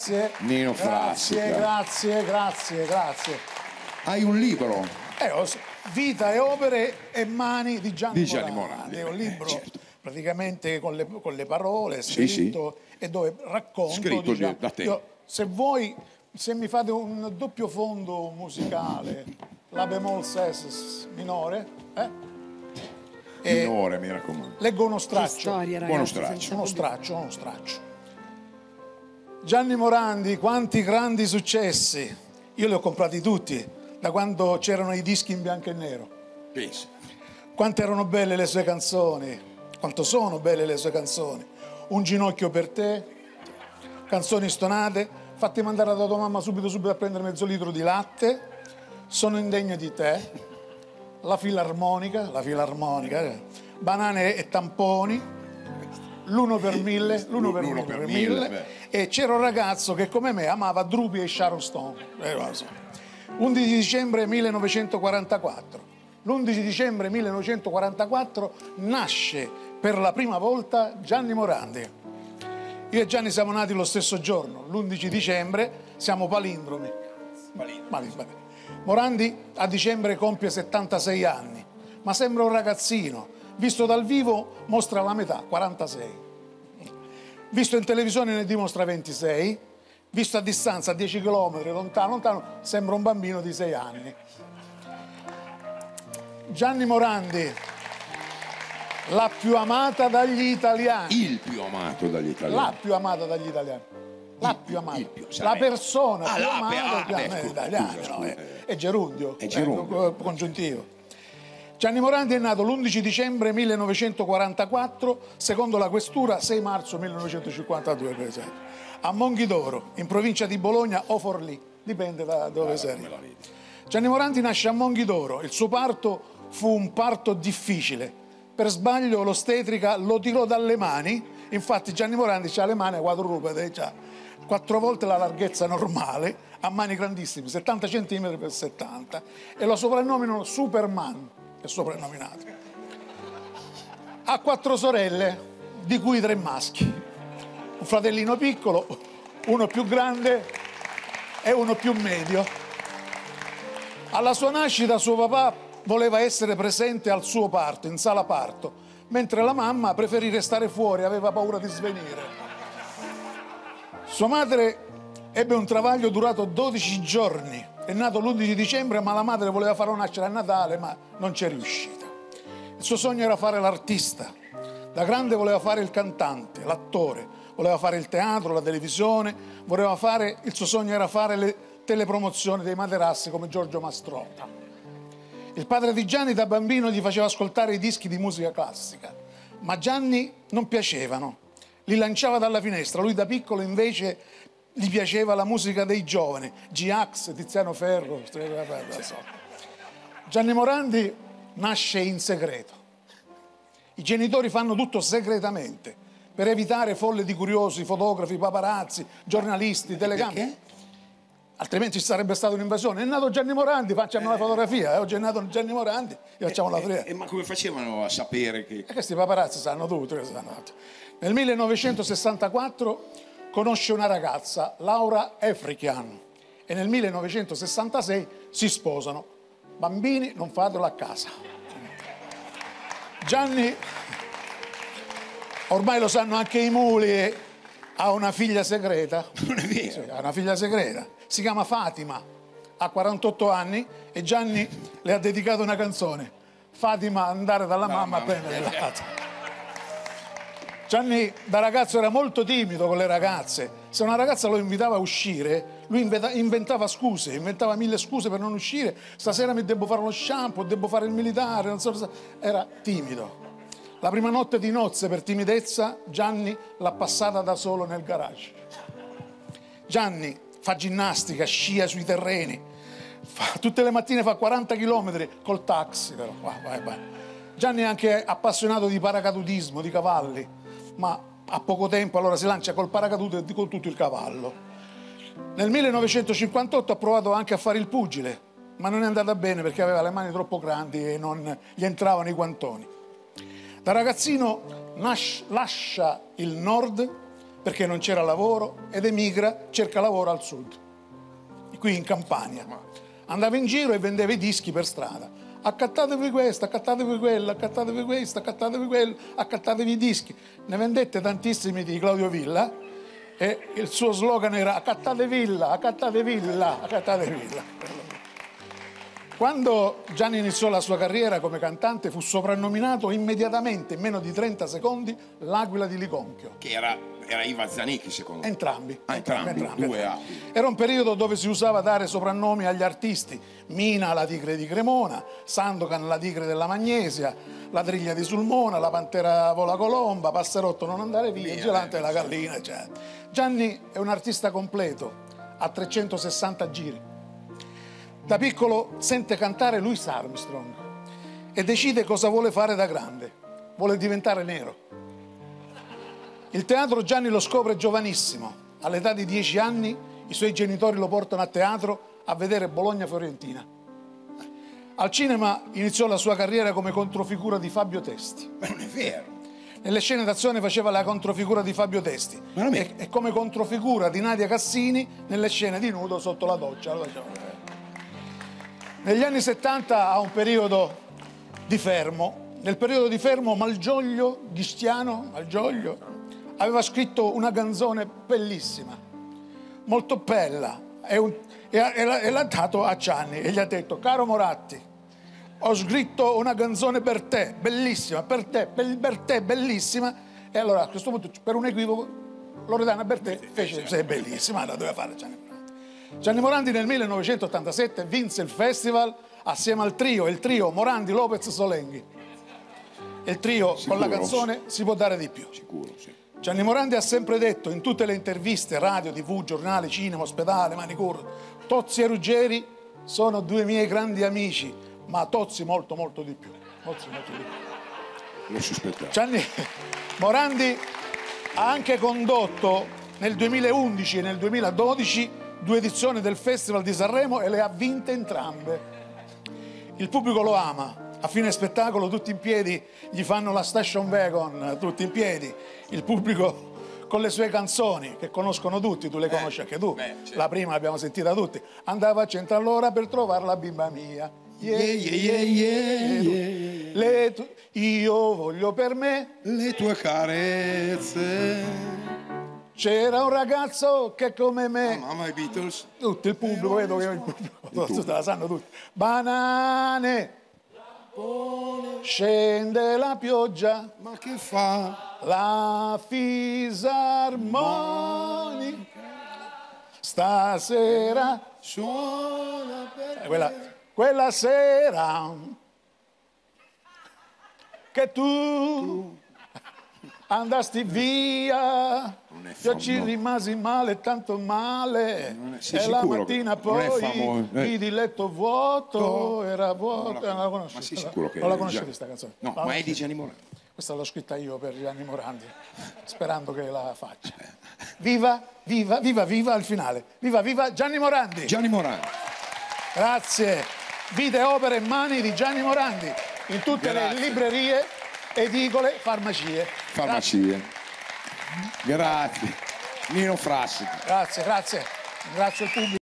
Grazie. Nino Frassica. Grazie. Hai un libro? Vita e opere e mani di Gianni Morandi. Morandi. È un libro Certo. praticamente con le parole, scritto, e dove racconto. Scritto da te. Se vuoi, se mi fate un doppio fondo musicale, la bemoll ses minore, Minore, mi raccomando. leggo uno Che straccio. storia, Buono ragazzi. straccio. senza Uno dubbio. straccio. Gianni Morandi, quanti grandi successi. Io li ho comprati tutti, da quando c'erano i dischi in bianco e nero. Pensa. Quanto erano belle le sue canzoni, quanto sono belle le sue canzoni. Un ginocchio per te, canzoni stonate, fatti mandare da tua mamma subito a prendere mezzo litro di latte, sono indegno di te, la filarmonica, banane e tamponi, l'uno per mille, e c'era un ragazzo che come me amava Drupi e Sharon Stone. 11 dicembre 1944. L'11 dicembre 1944 nasce per la prima volta Gianni Morandi. Io e Gianni siamo nati lo stesso giorno, l'11 dicembre, siamo palindromi. Morandi a dicembre compie 76 anni, ma sembra un ragazzino. Visto dal vivo mostra la metà, 46. Visto in televisione ne dimostra 26. Visto a distanza, a 10 km, lontano, sembra un bambino di 6 anni. Gianni Morandi, la più amata dagli italiani. Il più amato dagli italiani. La più amata dagli italiani. La più amata. La persona più amata dagli italiani. Scusa. È gerundio. È gerundio. Congiuntivo. Gianni Morandi è nato l'11 dicembre 1944, secondo la questura 6 marzo 1952, per esempio, a Monghidoro, in provincia di Bologna o Forlì, dipende da dove sei. Gianni Morandi nasce a Monghidoro, il suo parto fu un parto difficile. Per sbaglio l'ostetrica lo tirò dalle mani, infatti Gianni Morandi ha le mani quadrupede, c'ha 4 volte la larghezza normale, ha mani grandissime, 70 cm per 70, e lo soprannominano Superman, è soprannominato. Ha 4 sorelle, di cui 3 maschi, un fratellino piccolo, uno più grande e uno più medio. Alla sua nascita suo papà voleva essere presente al suo parto, in sala parto, mentre la mamma preferì restare fuori, aveva paura di svenire. Sua madre ebbe un travaglio durato 12 giorni, è nato l'11 dicembre, ma la madre voleva farlo nascere a Natale, ma non c'è riuscita. Il suo sogno era fare l'artista, da grande voleva fare il cantante, l'attore, voleva fare il teatro, la televisione, il suo sogno era fare le telepromozioni dei materassi come Giorgio Mastrota. Il padre di Gianni da bambino gli faceva ascoltare i dischi di musica classica, ma Gianni non piacevano, li lanciava dalla finestra. Lui da piccolo invece gli piaceva la musica dei giovani, G-Ax, Tiziano Ferro. Gianni Morandi nasce in segreto. I genitori fanno tutto segretamente per evitare folle di curiosi, fotografi, paparazzi, giornalisti, telecamere. Altrimenti ci sarebbe stata un'invasione. È nato Gianni Morandi, facciamo una fotografia. Oggi è nato Gianni Morandi, gli facciamo la frega. Ma come facevano a sapere che... Questi paparazzi sanno tutto. Nel 1964 conosce una ragazza, Laura Efrichian, e nel 1966 si sposano. Bambini, non fatelo a casa. Gianni, ormai lo sanno anche i muli, ha una figlia segreta. Non è vero. Sì, ha una figlia segreta. Si chiama Fatima, ha 48 anni e Gianni le ha dedicato una canzone. Fatima, andare dalla mamma a prendere la casa. Gianni da ragazzo era molto timido con le ragazze. Se una ragazza lo invitava a uscire, lui inventava scuse, inventava 1000 scuse per non uscire. Stasera mi devo fare lo shampoo, devo fare il militare, non so. Era timido. La prima notte di nozze, per timidezza, Gianni l'ha passata da solo nel garage. Gianni fa ginnastica, scia sui terreni, tutte le mattine fa 40 km col taxi, però. Vai. Gianni è anche appassionato di paracadutismo, di cavalli, ma ha poco tempo, allora si lancia col paracadute e con tutto il cavallo. Nel 1958 ha provato anche a fare il pugile, ma non è andata bene perché aveva le mani troppo grandi e non gli entravano i guantoni. Da ragazzino lascia il nord perché non c'era lavoro ed emigra, cerca lavoro al sud, qui in Campania. Andava in giro e vendeva i dischi per strada. Accattatevi questo, accattatevi quello, accattatevi questo, accattatevi quello, accattatevi i dischi. Ne vendette tantissimi di Claudio Villa e il suo slogan era accattate Villa, accattate Villa, accattate Villa. Quando Gianni iniziò la sua carriera come cantante fu soprannominato immediatamente, in meno di 30 secondi, l'Aquila di Liconchio. Che era Iva Zanicchi, secondo me. Entrambi. Due A. Era un periodo dove si usava dare soprannomi agli artisti. Mina, la tigre di Cremona, Sandokan, la tigre della Magnesia, la triglia di Sulmona, la pantera vola colomba, Passerotto non andare via, Gelante la gallina, eccetera. Gianni è un artista completo, ha 360 giri. Da piccolo sente cantare Louis Armstrong e decide cosa vuole fare da grande. Vuole diventare nero. Il teatro Gianni lo scopre giovanissimo. All'età di 10 anni i suoi genitori lo portano a teatro a vedere Bologna-Fiorentina. Al cinema iniziò la sua carriera come controfigura di Fabio Testi. Ma non è vero. Nelle scene d'azione faceva la controfigura di Fabio Testi e come controfigura di Nadia Cassini nelle scene di nudo sotto la doccia. Negli anni 70 ha un periodo di fermo. Nel periodo di fermo Malgioglio, Ghistiano, Malgioglio, aveva scritto una canzone bellissima, molto bella, e l'ha dato a Gianni e gli ha detto: caro Moratti, ho scritto una canzone per te, bellissima, per te, bellissima. E allora a questo punto, per un equivoco, Loredana Bertè fece: sei bellissima, la doveva fare Gianni Morandi. Gianni Morandi nel 1987 vinse il festival assieme al trio, il trio Morandi, Lopez, Solenghi. E il trio con la canzone Si può dare di più. Sicuro, sì. Gianni Morandi ha sempre detto in tutte le interviste, radio, tv, giornali, cinema, ospedale, Manicur, Tozzi e Ruggeri sono due miei grandi amici, ma Tozzi molto molto di più. Tozzi molto di più. Lo sospettavo. Gianni Morandi ha anche condotto nel 2011 e nel 2012 2 edizioni del Festival di Sanremo e le ha vinte entrambe. Il pubblico lo ama. A fine spettacolo tutti in piedi gli fanno la station wagon, tutti in piedi. Il pubblico con le sue canzoni che conoscono tutti, tu le conosci anche tu. Certo. La prima l'abbiamo sentita tutti. Andava a 100 all'ora per trovare la bimba mia. Io voglio per me le tue carezze. C'era un ragazzo che come me... Mamma, i Beatles. Tutto il pubblico, vedo che il pubblico la sanno tutti. Banane, scende la pioggia, Ma che fa? la fisarmonica stasera Suona per quella sera che tu andasti via. Io ci rimasi male, tanto male. E la mattina poi vidi il letto vuoto, era vuoto. Non la conosci? Ma sei sicuro che non la conoscete questa canzone? No, ma è di Gianni Morandi. Questa l'ho scritta io per Gianni Morandi, sperando che la faccia. Viva, viva, viva, viva al finale. Viva, viva Gianni Morandi. Gianni Morandi. Grazie. Vite, opere e mani di Gianni Morandi in tutte le librerie, edicole, farmacie. Farmacie. Grazie. Nino Frassico. Grazie, grazie. Ringrazio il pubblico.